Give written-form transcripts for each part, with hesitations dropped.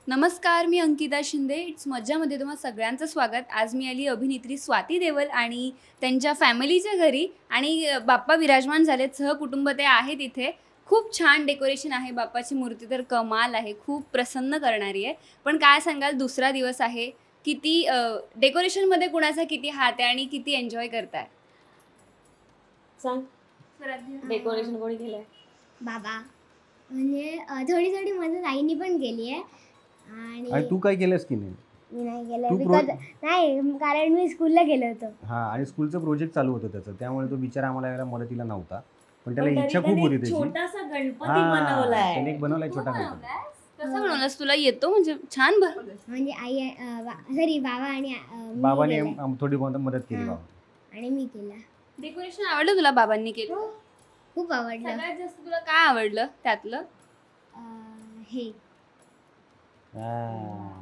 नमस्कार, मी अंकिता शिंदे. इट्स मज्जामध्ये तुम्हा सगळ्यांचं स्वागत. आज मी आली अभिनेत्री स्वाती देवल आणि त्यांच्या फॅमिलीच्या घरी आणि बाप्पा विराजमान झालेत. सहकुटुंब ते आहेत इथे. खूप छान डेकोरेशन आहे. बाप्पाची मूर्ती तर कमाल आहे. खूप प्रसन्न करणारी आहे. पण काय सांगाल, दुसरा दिवस आहे. किती डेकोरेशनमध्ये कुणाचा किती हात आहे आणि किती एन्जॉय करताय? सांग. स्वराज्य. डेकोरेशन कोणी केलंय? बाबा म्हणजे थोडी थोडी मदत आईनी पण केली आहे आणि आणि तू काय केलंस की नाही? मी नाही केलं तू बिकॉज नाही, कारण मी स्कूलला गेलो होतो. हा, आणि स्कूलचं प्रोजेक्ट चालू होतं त्याचं, त्यामुळे तो बिचारा आम्हाला यायला मदतीला नव्हता. पण पण त्याला तरी इच्छा खूप त्याने होती एक त्याची. छोटासा गणपती हा, बनवलाय. त्याने एक बनवलाय तू छोटा गणपती. बनवलास? कसं बनवलास? तुला येतो म्हणजे छान बनवलंस. म्हणजे आई सॉरी बाबा आणि मी बाबाने केलंय. थोडी मदत केली हा. बाबा. आणि मी केलं. डेकोरेशन आवडलं तुला बाबांनी केलं? खूप आवडलं. सगळ्यात जास्त तुला काय आवडलं त्यातलं? हे हा.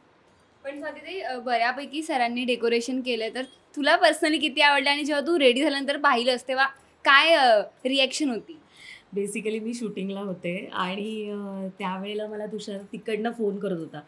पण स्वाती ताई, बऱ्यापैकी सरांनी डेकोरेशन केलं, तर तुला पर्सनली किती आवडलं आणि जेव्हा तू रेडी झाल्यानंतर पाहिलंस तेव्हा काय रिॲक्शन होती? बेसिकली मी शूटिंगला होते आणि त्यावेळेला मला तुषार तिकडनं फोन करत होता.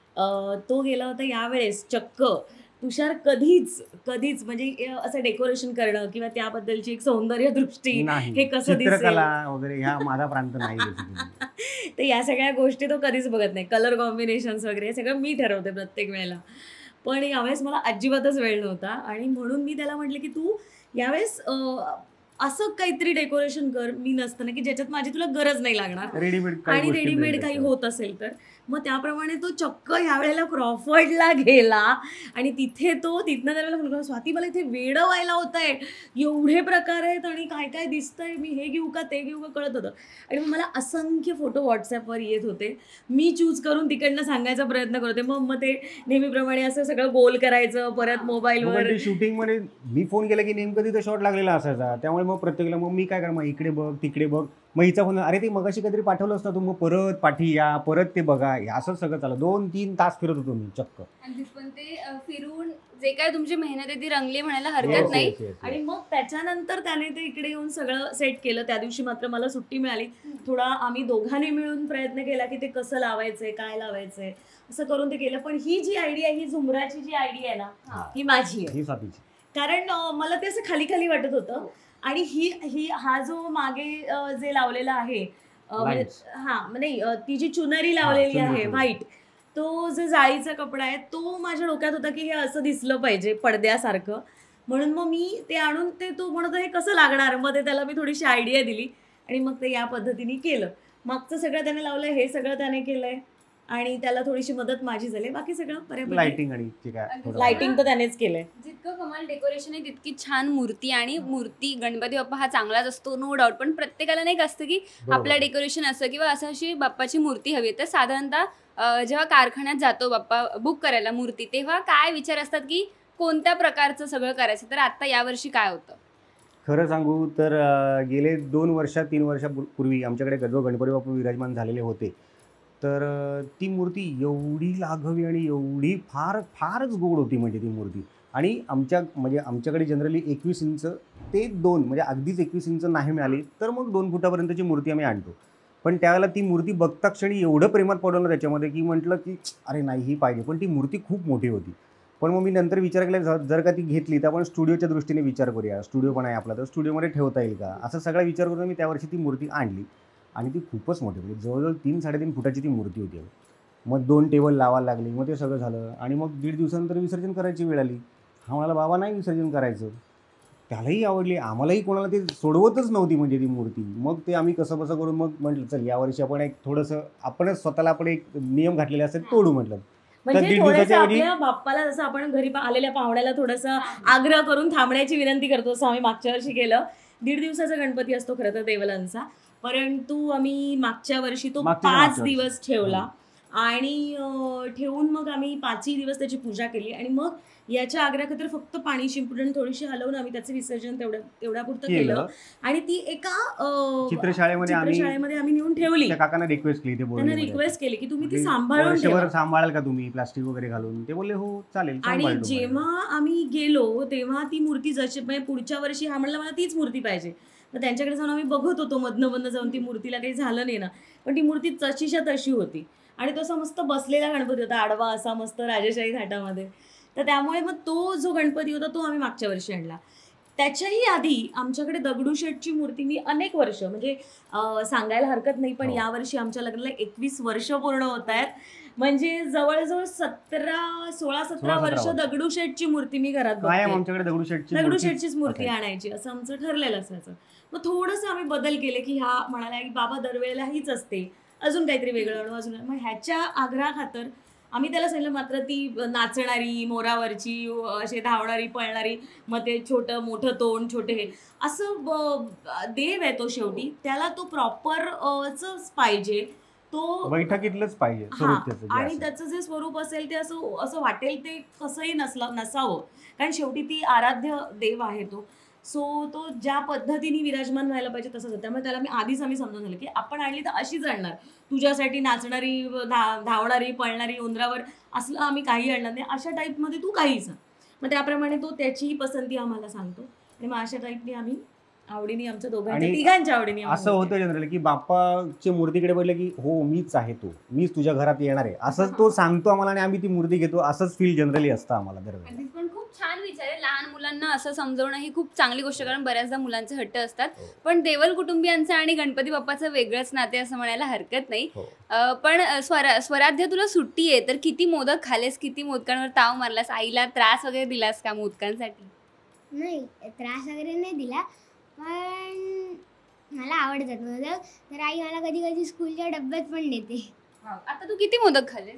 तो गेला होता यावेळेस चक्क. तुषार कधीच म्हणजे असं डेकोरेशन करणं किंवा त्याबद्दलची एक सौंदर्य दृष्टी, नाही, हे कसं दिसेल चित्रकला वगैरे ह्या माझा प्रांत नाही basically. तर या सगळ्या गोष्टी तो कधीच बघत नाही. कलर कॉम्बिनेशन्स वगैरे हे सगळं मी ठरवते प्रत्येक वेळेला. पण यावेळेस मला अजिबातच वेळ नव्हता आणि म्हणून मी त्याला म्हटलं की तू यावेळेस असं काहीतरी डेकोरेशन कर मी नसताना, की ज्याच्यात माझी तुला गरज नाही लागणार रेडीमेड आणि रेडीमेड काही होत असेल तर. मग त्याप्रमाणे तो चक्क ह्यावेळेला क्रॉफर्डला गेला आणि तिथनं त्याला म्हणतो, स्वाती मला इथे वेडं व्हायला होत आहे, एवढे प्रकार आहेत आणि काय काय दिसतंय, मी हे घेऊ का ते घेऊ का कळत होतं. आणि मग मला असंख्य फोटो व्हॉट्सॲपवर येत होते. मी चूज करून तिकडनं सांगायचा प्रयत्न करत होते. मग ते नेहमीप्रमाणे असं सगळं गोल करायचं परत मोबाईलवर. शूटिंग मध्ये मी फोन केला की नेमकं तिथं शॉट लागलेला असायचा, त्यामुळे मग प्रत्येकाला मग मी काय करा, मग इकडे बघ तिकडे बघ, मग हिचा फोन, अरे ते मगाशी काहीतरी पाठवलं असतं, तू मग परत पाठी या, परत ते बघा, हे असंच सगळं चाललं. 2-3 तास फिरत होतो मी चक्क. आणि पण ते फिरून जे काय तुमची मेहनत आहे ती रंगली म्हणायला Yes, हरकत नाही. yes, yes, yes. आणि मग त्याच्यानंतर त्याने ते इकडे येऊन सगळं सेट केलं. त्या दिवशी मात्र मला सुट्टी मिळाली. थोडा आम्ही दोघांनी मिळून प्रयत्न केला की ते कसं लावायचंय, काय लावायचंय, असं करून ते केलं. पण ही जी आयडिया, ही झुमराची जी आयडिया आहे ना, ही माझी आहे. ही स्वातीची. कारण मला ते असं खाली खाली वाटत होतं. आणि ही हा जो मागे जे लावलेला आहे, म्हणजे नाही, ती जी चुनरी लावलेली आहे व्हाईट, तो जो जाळीचा कपडा आहे तो माझ्या डोक्यात होता की हे असं दिसलं पाहिजे पडद्यासारखं. म्हणून मग मी ते आणून तो म्हणत हे कसं लागणार, मग ते त्याला मी थोडीशी आयडिया दिली आणि मग ते या पद्धतीने केलं. मागचं सगळं त्याने लावलंय, हे सगळं त्याने केलंय आणि त्याला थोडीशी मदत माझी झाली. बाकी सगळं बऱ्यापैकी लाइटिंग आणि जे काय थोडं- लाइटिंग तर त्यानेच केलंय. जितकं कमाल डेकोरेशन आहे तितकी छान मूर्ती, आणि मूर्ती गणपती बाप्पा हा चांगलाच असतो, नो डाऊट. पण प्रत्येकाला नाही असतं की बरोबर. आपलं डेकोरेशन असं किंवा असं अशी बाप्पाची मूर्ती हवी. तर साधारणतः जेव्हा कारखान्यात जातो बाप्पा बुक करायला मूर्ती, तेव्हा काय विचार असतात की कोणत्या प्रकारचं सगळं करायचं? तर आता यावर्षी काय होतं? खरं सांगू तर गेले 2-3 वर्षापूर्वी आमच्याकडे जो गणपती बाप्पा विराजमान झालेले होते, तर ती मूर्ती एवढी लाघवी आणि एवढी फारच गोड होती, म्हणजे ती मूर्ती. आणि आमच्याकडे जनरली 21 इंच ते 2, म्हणजे अगदीच 21 इंच नाही मिळाली तर मग 2 फुटापर्यंतची मूर्ती आम्ही आणतो. पण त्यावेळेला ती मूर्ती बघता क्षणी एवढं प्रेमात पडवलं त्याच्यामध्ये की म्हटलं की अरे नाही, ही पाहिजे. पण ती मूर्ती खूप मोठी होती. पण मग मी नंतर विचार केला, जर का ती घेतली तर आपण स्टुडिओच्या दृष्टीने विचार करूया, स्टुडिओ पण आहे आपला, तर स्टुडिओमध्ये ठेवता येईल का, असा सगळा विचार करून मी त्यावर्षी ती मूर्ती आणली. आणि ती खूपच मोठी, म्हणजे जवळजवळ 3-3.5 फुटाची ती मूर्ती होती. मग 2 टेबल लावायला लागली, मग ते सगळं झालं आणि मग 1.5 दिवसानंतर विसर्जन करायची वेळ आली. हा म्हणाला, बाबा नाही विसर्जन करायचं. त्यालाही आवडली, आम्हालाही कोणाला ते सोडवतच नव्हती म्हणजे ती मूर्ती. मग ते आम्ही कसं करून मग म्हटलं चल यावर्षी आपण एक थोडंसं आपणच स्वतःला आपण एक नियम घातलेले असतात तोडू म्हटलं. म्हणजे 1.5 थोडंसं दिवसाच्या ऐवजी आपल्या बाप्पाला जसं आपण घरी आलेल्या पाहुण्याला थोडंसं आग्रह करून थांबण्याची विनंती करतो, असं आम्ही मागच्या वर्षी केलं. 1.5 दिवसाचा गणपती असतो खरं तर देवलांचा, परंतु आम्ही मागच्या वर्षी तो 5 दिवस ठेवला. आणि ठेवून मग आम्ही 5ही दिवस त्याची पूजा केली. आणि मग याच्या आग्रहाखातर फक्त पाणी शिंपडून थोडीशी हलवून आम्ही त्याचं विसर्जन तेवढ्यापुरतं केलं. आणि ती एका चित्रशाळेमध्ये आम्ही नेऊन ठेवली. त्या काकांना रिक्वेस्ट केली, त्यांना रिक्वेस्ट केली की तुम्ही ती म्हणजे सांभाळून वर्षभर ठेवा. सांभाळाल का तुम्ही प्लास्टिक वगैरे घालून? ते बोलले हो चालेल. आणि सांभाळतो. जेव्हा आम्ही गेलो तेव्हा ती मूर्ती जशी, म्हणजे पुढच्या वर्षी हा म्हणला मला तीच मूर्ती पाहिजे. तर त्यांच्याकडे जाऊन आम्ही बघत होतो, मधनं जाऊन ती मूर्तीला काही झालं नाही ना, पण ती मूर्ती तशीच्या तशी होती. आणि तो असा मस्त बसलेला गणपती होता, आडवा असा मस्त राजेशाही थाटामध्ये. तर त्यामुळे मग तो जो गणपती होता तो आम्ही मागच्या वर्षी आणला. त्याच्याही आधी आमच्याकडे दगडूशेठची मूर्ती मी अनेक वर्ष म्हणजे सांगायला हरकत नाही, पण हो. यावर्षी आमच्या लग्नाला 21 वर्ष पूर्ण होत आहेत. म्हणजे जवळजवळ 16-17 वर्ष वर्ष. दगडूशेठची मूर्ती मी घरात कायम बघते. आमच्याकडे दगडूशेठचीच मूर्ती असायची. आणायची असं आमचं ठरलेलं असायचं. मग थोडंसं आम्ही बदल केले की ह्या म्हणाल्या की बाबा दरवेळेला हीच असते, अजून काहीतरी वेगळं आणू, अजून. मग ह्याच्या आग्रहाखातर आम्ही त्याला सांगितलं, मात्र ती नाचणारी मोरावरची अशी धावणारी पळणारी, मग ते छोटं मोठं तोंड, छोटे हे असं देव आहे तो शेवटी, त्याला तो प्रॉपरच पाहिजे, तो बैठकीतलंच पाहिजे हा. स्वरूप त्याचं जे आणि असेल. त्याचं जे स्वरूप असेल ते असं असं वाटेल ते कसंही नसावं, कारण शेवटी ती आराध्य देव आहे तो. सो तो ज्या पद्धतीने विराजमान व्हायला पाहिजे तसंच. त्यामुळे त्याला आम्ही समजून झालं की आपण आणली तर अशीच आणणार, तुझ्यासाठी नाचणारी धावणारी पळणारी उंदरावर असलं आम्ही काही आणणार नाही, अशा टाईपमध्ये तू काही सांग. मग त्याप्रमाणे तो त्याचीही पसंती आम्हाला सांगतो आणि मग अशा टाईपने आम्ही आवडीने आमच्या दोघांच्या आणि तिघांच्या आवडीने असं होतं जनरली की बाप्पाची मूर्तीकडे बघितलं की हो मीच आहे, तो मीच तुझ्या घरात येणार आहे असंच तो सांगतो आम्हाला आणि आम्ही ती मूर्ती घेतो, असंच फील जनरली असतं आम्हाला दरवेळेला. अगदीच, पण खूप छान विचार आहे. लहान मुलांना असं समजवणं ही खूप चांगली गोष्ट, कारण बऱ्याचदा मुलांचे हट्ट असतात. हो. पण देवल कुटुंबियांचं आणि गणपती बाप्पाचं वेगळंच नाते असं म्हणायला हरकत नाही. हो. पण स्वराध्य तुला सुट्टी आहे तर किती मोदक खालेस, किती मोदकांवर ताव मारलास, आईला त्रास वगैरे दिलास का मोदकांसाठी? नाही, त्रास वगैरे नाही दिला, पण मला आवडतात मोदक. तर आई मला कधी कधी स्कूलच्या डब्यात पण देते. आता तू किती मोदक खाल्लेस?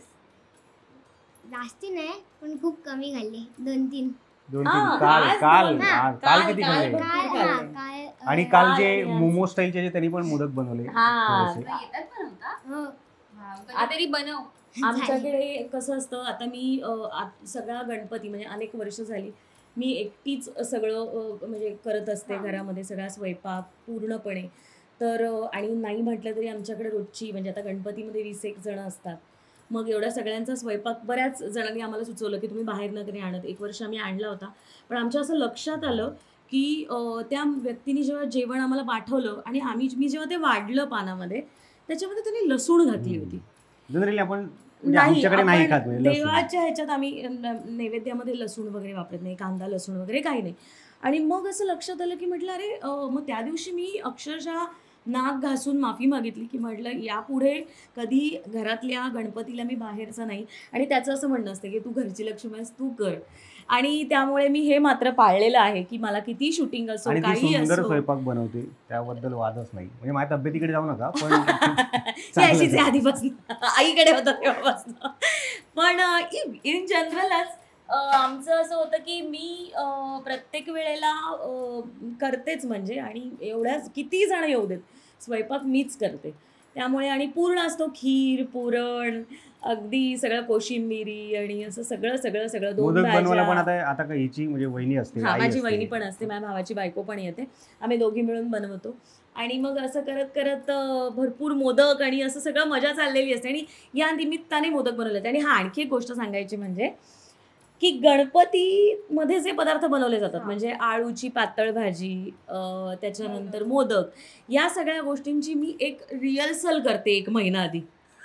जास्ती नाही, पण खूप कमी खाल्ले, 2-3. 2-3 हा, काल आज काल दोन. हा, काल- काल किती काल खाल्ले? पण- काल खूप हा खाल्ले. काल आणि काल जे आणि आज- मोमो स्टाईलचे त्यांनी पण मोदक बनवले हा. थोडेसे. तुला येतात बनवता? हो. कधीतरी बनव. आमच्याकडे कसं असतं, आता मी सगळा गणपती म्हणजे अनेक वर्ष झाली मी एकटीच सगळं म्हणजे करत असते घरामध्ये, सगळा स्वयंपाक पूर्णपणे. तर आणि नाही म्हटलं तरी आमच्याकडे रोजची म्हणजे आता गणपतीमध्ये 20-1 जण असतात. मग एवढ्या सगळ्यांचा स्वयंपाक बऱ्याच जणांनी आम्हाला सुचवलं की तुम्ही बाहेर नका आणत. एक वर्ष आम्ही आणला होता, पण आमच्या असं लक्षात आलं की त्या व्यक्तीने जेव्हा जेवण आम्हाला पाठवलं आणि मी जेव्हा ते वाढलं पानामध्ये, त्याच्यामध्ये त्यांनी लसूण घातली होती. जनरली आपण म्हणजे आमच्याकडे नाही आपण खात म्हणजे लसूण. देवाच्या ह्याच्यात आम्ही नैवेद्यामध्ये लसूण वगैरे वापरत नाही, कांदा लसूण वगैरे काही नाही. आणि मग असं लक्षात आलं की म्हटलं अरे मग त्या दिवशी मी अक्षरशः नाक घासून माफी मागितली की म्हटलं यापुढे कधी घरातल्या गणपतीला मी बाहेरचा नाही. आणि त्याचं असं म्हणणं असतं की तू घरची लक्ष्मी आहेस, तू कर. आणि त्यामुळे मी हे मात्र पाळलेलं आहे की मला किती शूटिंग असो आणि ती काही सुंदर असो, स्वयंपाक बनवते, त्याबद्दल वादच नाही. म्हणजे माझ्या तब्येतीकडे जाऊ नका पण ही अशीच आहे आधीपासून, आईकडे होतं तेव्हापासून. पण इन जनरलच आमचं असं होतं की मी प्रत्येक वेळेला करतेच म्हणजे, आणि एवढ्याच किती जण येऊ देत स्वयंपाक मीच करते. त्यामुळे आणि पूर्ण असतो खीर, पुरण, अगदी सगळं कोशिंबिरी आणि असं सगळं सगळं सगळं 2 मोदक बनवायला पण भाज्या. आता का हिची म्हणजे वहिनी असते, हा, आई माझी असते. वहिनी पण असते, माझ्या भावाची बायको पण येते, आम्ही दोघी मिळून बनवतो. आणि मग असं करत करत भरपूर मोदक आणि असं सगळं मजा चाललेली असते. आणि या निमित्ताने मोदक बनवले. आणि हा आणखी एक गोष्ट सांगायची म्हणजे की गणपतीमध्ये जे पदार्थ बनवले जातात म्हणजे आळूची पातळ भाजी, त्याच्यानंतर मोदक, या सगळ्या गोष्टींची मी एक रिहर्सल करते 1 महिना आधी.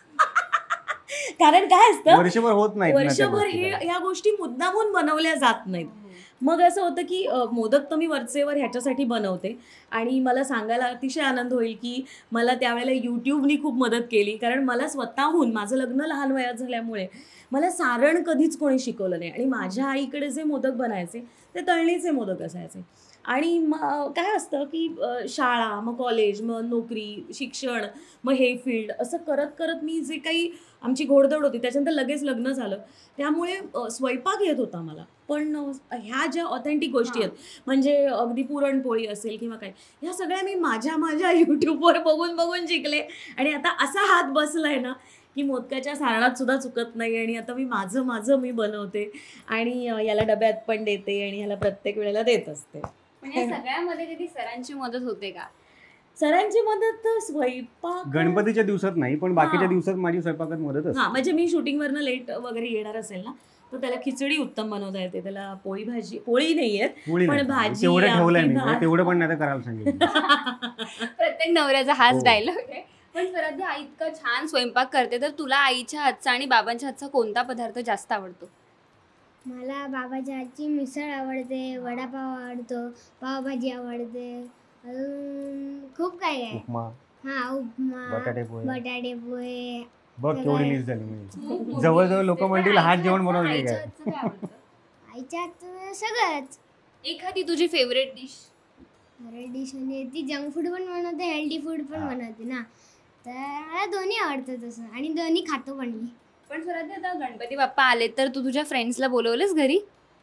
कारण काय असतं, वर्षभर होत नाही वर्षभर ह्या गोष्टी मुद्दामून बनवल्या जात नाहीत. मग असं होतं की मोदक तर मी वरचेवर ह्याच्यासाठी बनवते. आणि मला सांगायला अतिशय आनंद होईल की मला त्यावेळेला यूट्यूबनी खूप मदत केली, कारण मला स्वतःहून माझं लग्न लहान वयात झाल्यामुळे मला सारण कधीच कोणी शिकवलं नाही. आणि माझ्या आईकडे जे मोदक बनायचे ते तळणीचे मोदक असायचे. आणि काय असतं की शाळा, मग कॉलेज, मग नोकरी, शिक्षण, मग हे फील्ड, असं करत करत मी जे काही आमची घोडदौड होती त्याच्यानंतर लगेच लग्न झालं. त्यामुळे स्वयंपाक येत होता मला, पण ह्या ज्या ऑथेंटिक गोष्टी आहेत म्हणजे अगदी पुरणपोळी असेल किंवा काय, ह्या सगळ्या मी माझ्या यूट्यूबवर बघून बघून शिकले. आणि आता असा हात बसलाय ना की मोदकाच्या सारणात सुद्धा चुकत नाही. आणि आता मी माझं मी बनवते आणि याला डब्यात पण देते आणि ह्याला प्रत्येक वेळेला देत असते. म्हणजे सगळ्यामध्ये कधी सरांची मदत होते का? सरांची मदत स्वयंपाक गणपतीच्या दिवसात नाही, पण बाकीच्या हा. दिवसात माझी स्वयंपाकात मदत असते. हा, म्हणजे मी शूटिंगवरनं लेट वगैरे येणार असेल ना तर त्याला खिचडी उत्तम बनवता येते, त्याला पोळी नाही येत, पोळी पण नाही. भाजी, तेवढं ठेवलंय मी, आमटी, भात. तेवढं पण नाही तर करायला सांगितलं. प्रत्येक नवऱ्याचा हाच हो. डायलॉग आहे. पण स्वराध्या, आई इतका छान स्वयंपाक करते, तर तुला आईच्या हातचा आणि बाबांच्या हातचा कोणता पदार्थ जास्त आवडतो? मला बाबाच्या हातची मिसळ आवडते, वडापाव आवडतो, पावभाजी आवडते, अजून खूप काय काय. उपमा, हा, उपमा, बटाटे पोहे. बटाटे पोहे. बघ सगळं केवढी आहे. लिस्ट झाली म्हणजे. खूप मोठी जवळजवळ list लोक आहे. म्हणतील पण हात आईच्या जेवण हातचं- बनवलं आईच्या काय. हातचं काय आवडतं? आईच्या हातचं सगळंच. एखादी तुझी फेवरेट डिश? फेवरेट डिश म्हणजे ती जंक फूड पण बनवते, हेल्दी फूड पण हा. बनवते ना, तर मला दोन्ही आवडतं तसं, आणि दोन्ही खातो पण मी. पण स्वराध्या, आता गणपती बाप्पा आले तर तू तुझ्या फ्रेंड्सला बोलवलंस घरी?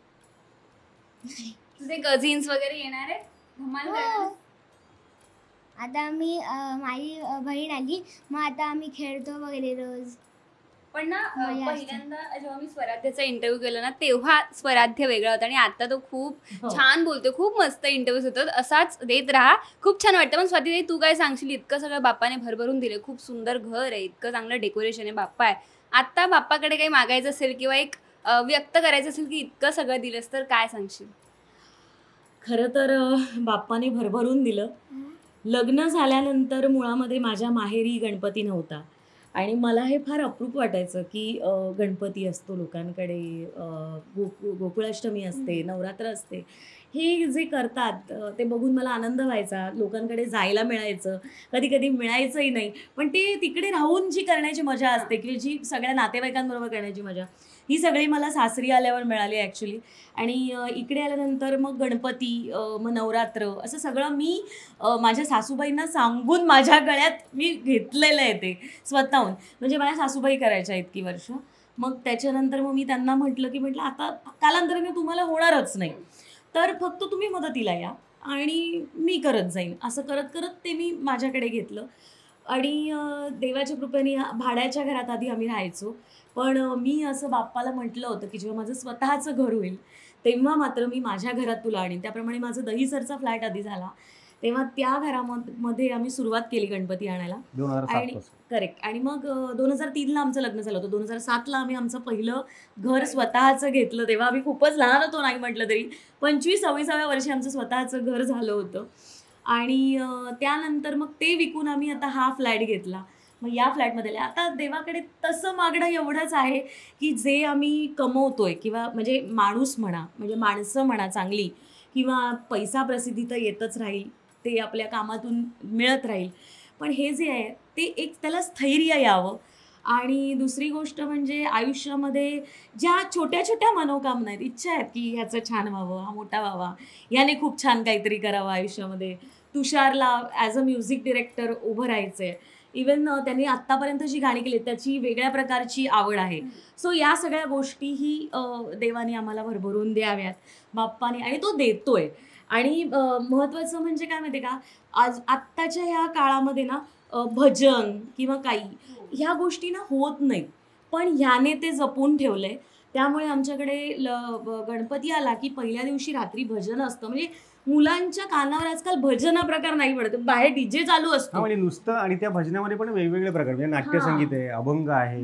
तुझे कझिन्स वगैरे येणार आहेत? धमाल करणार हो. आहेस? आता मी माझी बहीण आली, मग आता आम्ही खेळतो वगैरे रोज. पण ना मजा असते. पहिल्यांदा जेव्हा मी स्वराध्याचा इंटरव्ह्यू केला ना, तेव्हा स्वराध्य वेगळा होता आणि आता तो खूप हो. छान बोलतो. खूप मस्त इंटरव्ह्यूज होतात. असाच देत राहा. खूप छान वाटतं. पण स्वाती, तू काय सांगशील? इतकं सगळं बाप्पाने भरभरून दिले. खूप सुंदर घर आहे, इतकं चांगलं डेकोरेशन आहे, बाप्पा आहे. आता बाप्पाकडे काही मागायचं असेल किंवा एक व्यक्त करायचं असेल की इतकं सगळं दिलंस, तर काय सांगशील? खरं तर बाप्पाने भरभरून दिलं. लग्न झाल्यानंतर मुळामध्ये माझ्या माहेरी गणपती नव्हता आणि मला हे फार अप्रूप वाटायचं की गणपती असतो लोकांकडे, गोकुळाष्टमी असते, नवरात्र असते. हे जे करतात ते बघून मला आनंद व्हायचा. लोकांकडे जायला मिळायचं, कधी कधी मिळायचंही नाही, पण ते तिकडे राहून जी करण्याची मजा असते किंवा जी सगळ्या नातेवाईकांबरोबर करण्याची मजा, ही सगळी मला सासरी आल्यावर मिळाली ॲक्च्युली. आणि इकडे आल्यानंतर मग गणपती, मग नवरात्र, असं सगळं मी माझ्या सासूबाईंना सांगून माझ्या गळ्यात मी घेतलेलं आहे ते स्वतःहून. म्हणजे माझ्या सासूबाई करायच्या इतकी वर्ष. मग त्याच्यानंतर मग मी त्यांना म्हटलं आता कालांतराने तुम्हाला होणारच नाही, तर फक्त तुम्ही मदतीला या आणि मी करत जाईन. असं करत करत ते मी माझ्याकडे घेतलं. आणि देवाच्या कृपेने भाड्याच्या घरात आधी आम्ही राहायचो. पण मी असं बाप्पाला म्हटलं होतं की जेव्हा माझं स्वतःचं घर होईल तेव्हा मात्र मी माझ्या घरात तुला आणीन. त्याप्रमाणे माझं दहीसरचा फ्लॅट आधी झाला, तेव्हा त्या घरामध्ये आम्ही सुरुवात केली गणपती आणायला. 2007 आणि पासून. करेक्ट. आणि मग 2003ला आमचं लग्न झालं होतं. 2007ला आम्ही आमचं पहिलं घर स्वतःचं घेतलं. तेव्हा आम्ही खूपच लहान होतो, नाही म्हटलं तरी 25-26व्या वर्षी आमचं स्वतःचं घर झालं होतं. आणि त्यानंतर मग ते विकून आम्ही आता हा फ्लॅट घेतला. मग या फ्लॅटमध्ये आता देवाकडे तसं मागणं एवढंच आहे की जे आम्ही कमवतोय किंवा म्हणजे माणूस म्हणा, म्हणजे माणसं म्हणा चांगली, किंवा पैसा प्रसिद्धी तर येतच राहील, ते आपल्या कामातून मिळत राहील, पण हे जे आहे ते एक त्याला स्थैर्य यावं. आणि दुसरी गोष्ट म्हणजे आयुष्यामध्ये ज्या छोट्या छोट्या मनोकामना आहेत, इच्छा आहेत की ह्याचं छान व्हावं, हा मोठा व्हावा, ह्याने खूप छान काहीतरी करावं आयुष्यामध्ये, तुषारला ॲज अ म्युझिक डिरेक्टर उभं राहायचं आहे, इवन त्यांनी आत्तापर्यंत जी गाणी केली त्याची वेगळ्या प्रकारची आवड आहे. सो या सगळ्या गोष्टीही देवाने आम्हाला भरभरून द्याव्यात बाप्पाने, आणि तो देतोय. आणि महत्त्वाचं म्हणजे काय माहिती का, आत्ताच्या ह्या काळामध्ये ना भजन किंवा काही ह्या गोष्टी ना होत नाहीत, पण ह्याने ते जपून ठेवलंय. त्यामुळे आमच्याकडे गणपती आला की पहिल्या दिवशी रात्री भजन असतं. म्हणजे मुलांच्या कानावर आजकाल भजन हा प्रकार नाही पडत, बाहेर डीजे चालू हा, असतो. म्हणजे नुसतं, आणि त्या भजनामध्ये पण वेगवेगळे प्रकार, म्हणजे नाट्यसंगीत आहे, अभंग आहे,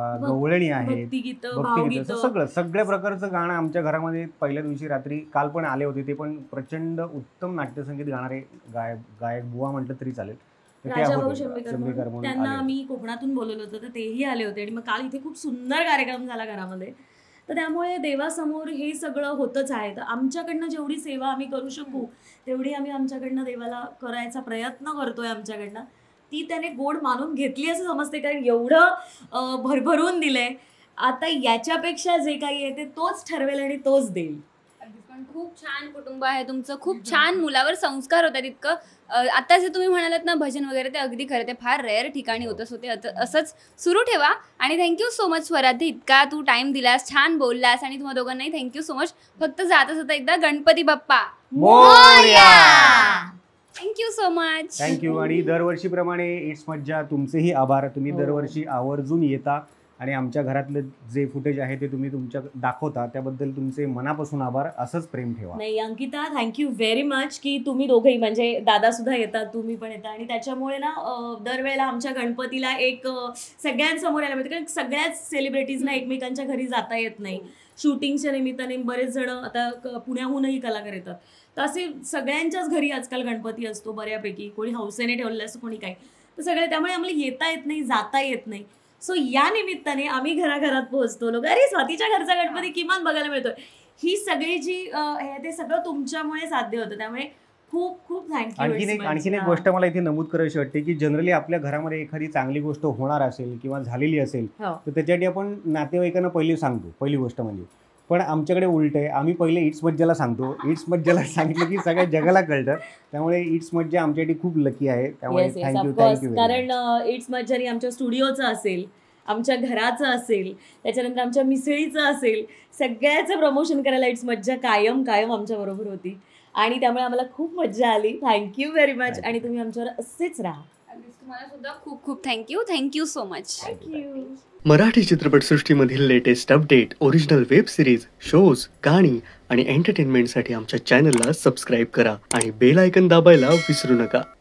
गवळणी आहे, भक्तिगीतं, भक्तिगीत, भावगीतं. सगळ्या प्रकारचं गाणं आमच्या घरामध्ये पहिल्या दिवशी रात्री काल पण आले होते. ते पण प्रचंड उत्तम नाट्यसंगीत गाणारे गायक बुवा म्हटलं तरी चालेल. तर ते राजाभाऊ होते, शंभेकर शंभेकर म्हणून म्हणून त्यांना आले होते. आम्ही कोकणातून बोलवलं होतं, तर तेही आले होते. आणि मग काल इथे खूप सुंदर कार्यक्रम झाला घरामध्ये. तर त्यामुळे देवासमोर हे सगळं होतच आहे. तर आमच्याकडनं जेवढी सेवा आम्ही करू शकू तेवढी आम्ही आमच्याकडनं देवाला करायचा प्रयत्न करतोय आमच्याकडनं. ती त्याने गोड मानून घेतली असं समजते, कारण एवढं भरभरून दिलंय. आता याच्यापेक्षा जे काही आहे ते तोच ठरवेल आणि तोच देईल. अगदीच. पण खूप छान कुटुंब आहे तुमचं, खूप छान मुलावर संस्कार होतात. इतकं आता जे तुम्ही म्हणालात ना भजन वगैरे, ते अगदी खरं, ते फार रेअर ठिकाणी होतच होते. असंच सुरू ठेवा. आणि थँक्यू सो मच स्वराध्य, इतका तू टाइम दिलास, छान बोललास. आणि तुम्हा दोघांनाही थँक्यू सो मच. फक्त जातच होता एकदा Ganpati Bappa Morya! Thank you so much. Thank you. आणि दरवर्षीप्रमाणे इट्स मज्जा, तुमचेही आभार. तुम्ही दरवर्षी आवर्जून येता आणि आमच्या घरातलं जे फुटेज आहे ते तुम्ही तुमच्या दाखवता, त्याबद्दल तुमचे मनापासून आभार. असंच प्रेम ठेवा. नाही अंकिता, थँक्यू व्हेरी मच की तुम्ही दोघंही, म्हणजे दादा सुद्धा येतात, तुम्ही पण येता, आणि त्याच्यामुळे ना दरवेळेला आमच्या गणपतीला एक सगळ्यांसमोर यायला मिळतं. कारण सगळ्याच सेलिब्रिटीजना एकमेकांच्या घरी जाता येत नाही. शूटिंगच्या निमित्ताने बरेच जण आता पुण्याहूनही कलाकार येतात, तर असे सगळ्यांच्याच घरी आजकाल गणपती असतो बऱ्यापैकी. कोणी हौसेने ठेवलेलं असतं, कोणी काय. तर सगळे, त्यामुळे आम्हाला येता येत नाही, जाता येत नाही. सो या निमित्ताने आम्ही घराघरात पोहोचतो, लोक अरे स्वातीच्या घरचा गणपती किमान बघायला मिळतोय. ही सगळी जी हे ते सगळं तुमच्यामुळे साध्य होतं, त्यामुळे खूप खूप थँक्यू. आणखीन एक गोष्ट मला इथे नमूद करायची वाटते की जनरली आपल्या घरामध्ये एखादी चांगली गोष्ट होणार असेल किंवा झालेली असेल हो. तर त्याच्यासाठी आपण नातेवाईकांना पहिले सांगतो, पहिली गोष्ट म्हणजे. पण आमच्याकडे उलट आहे, आम्ही पहिले इट्स मज्जाला सांगतो. इट्स मज्जाला सांगितलं की सगळ्या जगाला कळतं. त्यामुळे इट्स मज्जा आमच्यासाठी खूप लकी आहे. त्यामुळे थँक्यू. कारण इट्स मज्जानी आमच्या स्टुडिओचं असेल, आमच्या घराचं असेल, त्याच्यानंतर आमच्या मिसळीचं असेल, सगळ्याचं प्रमोशन करायला इट्स मज्जा कायम आमच्या बरोबर होती. आणि त्यामुळे आम्हाला खूप मज्जा आली. Thank you very much. आणि तुम्ही आमच्यावर असेच राहा. तुम्हाला सुद्धा खूप खूप thank you so much. Thank you. Marathi चित्रपटसृष्टीमधील latest update, original web series, shows, गाणी आणि एंटरटेनमेंटसाठी आमच्या चॅनलला सबस्क्राईब करा आणि बेल आयकन दाबायला विसरू नका.